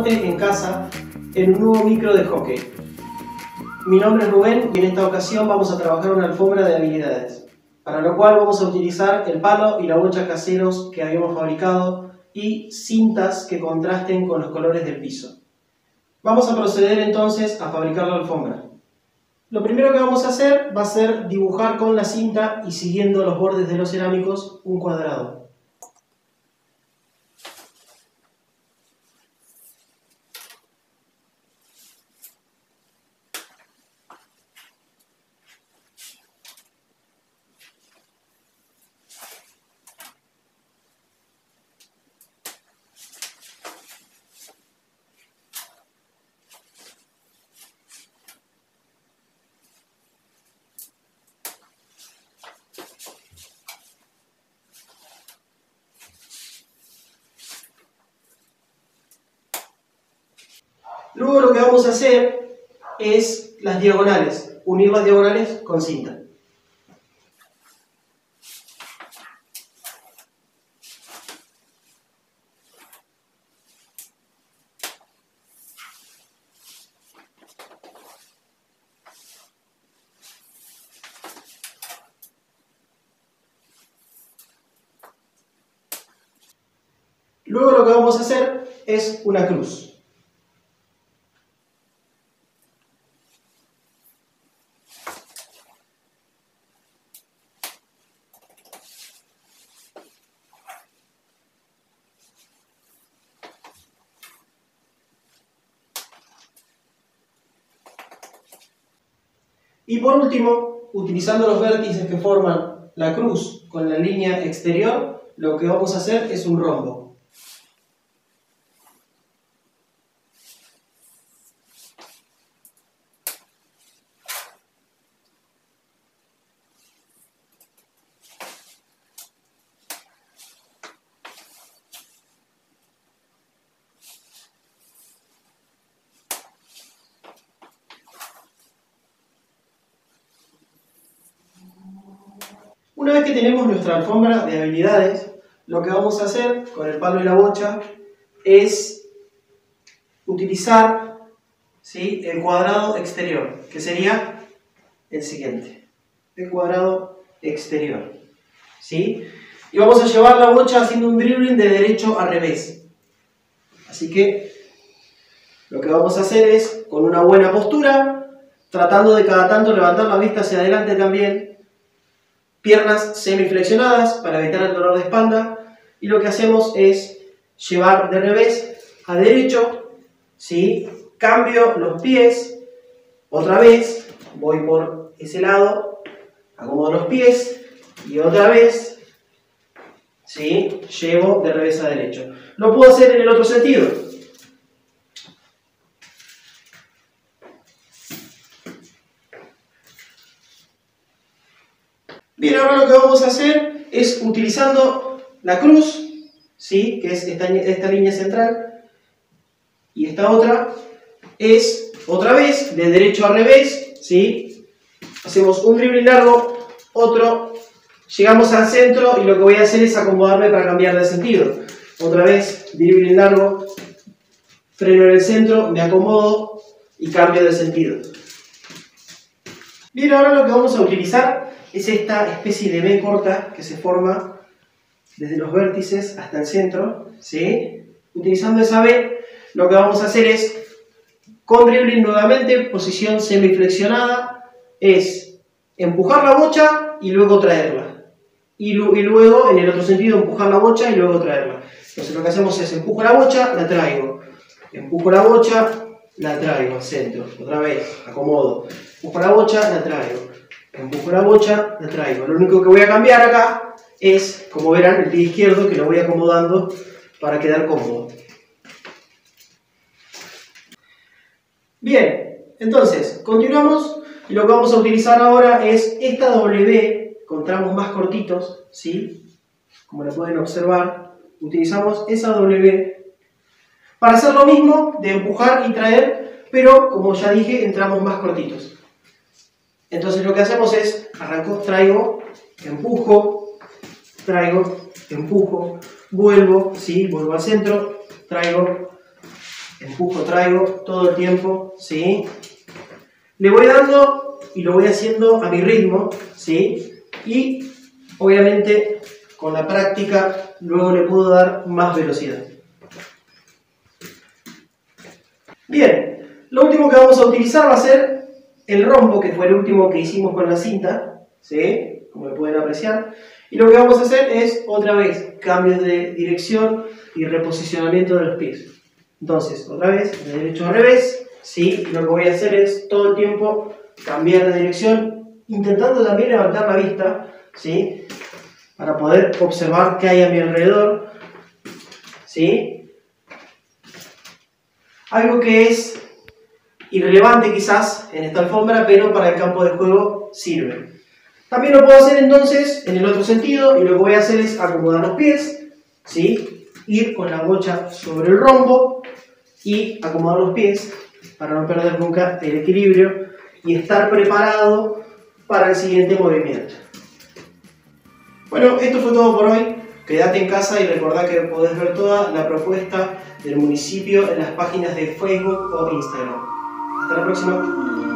participante en casa en un nuevo micro de hockey. Mi nombre es Rubén y en esta ocasión vamos a trabajar una alfombra de habilidades, para lo cual vamos a utilizar el palo y la bocha caseros que habíamos fabricado y cintas que contrasten con los colores del piso. Vamos a proceder entonces a fabricar la alfombra. Lo primero que vamos a hacer va a ser dibujar con la cinta y siguiendo los bordes de los cerámicos un cuadrado. Luego lo que vamos a hacer es las diagonales, unir las diagonales con cinta. Luego lo que vamos a hacer es una cruz. Y por último, utilizando los vértices que forman la cruz con la línea exterior, lo que vamos a hacer es un rombo. Una vez que tenemos nuestra alfombra de habilidades, lo que vamos a hacer con el palo y la bocha es utilizar, ¿sí?, el cuadrado exterior, que sería el siguiente. El cuadrado exterior, ¿sí? Y vamos a llevar la bocha haciendo un dribbling de derecho a revés. Así que lo que vamos a hacer es, con una buena postura, tratando de cada tanto levantar la vista hacia adelante también, piernas semiflexionadas para evitar el dolor de espalda, y lo que hacemos es llevar de revés a derecho, ¿sí? Cambio los pies, otra vez, voy por ese lado, acomodo los pies, y otra vez, ¿sí?, llevo de revés a derecho. Lo puedo hacer en el otro sentido. Bien, ahora lo que vamos a hacer es, utilizando la cruz, ¿sí?, que es esta línea central, y esta otra, es otra vez de derecho a revés, ¿sí? Hacemos un dribbling largo, otro, llegamos al centro y lo que voy a hacer es acomodarme para cambiar de sentido. Otra vez, dribbling largo, freno en el centro, me acomodo y cambio de sentido. Bien, ahora lo que vamos a utilizar es esta especie de V corta que se forma desde los vértices hasta el centro, ¿sí? Utilizando esa V, lo que vamos a hacer es, con dribbling nuevamente, posición semiflexionada, es empujar la bocha y luego traerla. Y luego, en el otro sentido, empujar la bocha y luego traerla. Entonces lo que hacemos es, empujo la bocha, la traigo. Empujo la bocha, la traigo al centro. Otra vez, acomodo. Empujo la bocha, la traigo. Empujo la bocha, la traigo. Lo único que voy a cambiar acá es, como verán, el pie izquierdo, que lo voy acomodando para quedar cómodo. Bien, entonces, continuamos, y lo que vamos a utilizar ahora es esta W con tramos más cortitos, ¿sí? Como la pueden observar, utilizamos esa W para hacer lo mismo de empujar y traer, pero como ya dije, en tramos más cortitos. Entonces lo que hacemos es, arranco, traigo, empujo, traigo, empujo, vuelvo, ¿sí?, vuelvo al centro, traigo, empujo, traigo todo el tiempo, ¿sí? Le voy dando y lo voy haciendo a mi ritmo, ¿sí? Y obviamente con la práctica luego le puedo dar más velocidad. Bien, lo último que vamos a utilizar va a ser el rombo, que fue el último que hicimos con la cinta, ¿sí? Como lo pueden apreciar. Y lo que vamos a hacer es, otra vez, cambios de dirección y reposicionamiento de los pies. Entonces, otra vez, de derecho a revés, ¿sí? Lo que voy a hacer es todo el tiempo cambiar de dirección, intentando también levantar la vista, ¿sí? Para poder observar qué hay a mi alrededor, ¿sí? Algo que es irrelevante quizás en esta alfombra, pero para el campo de juego sirve. También lo puedo hacer entonces en el otro sentido, y lo que voy a hacer es acomodar los pies, ¿sí? Ir con la bocha sobre el rombo y acomodar los pies para no perder nunca el equilibrio y estar preparado para el siguiente movimiento. Bueno, esto fue todo por hoy. Quédate en casa y recordá que podés ver toda la propuesta del municipio en las páginas de Facebook o Instagram. Hasta la próxima.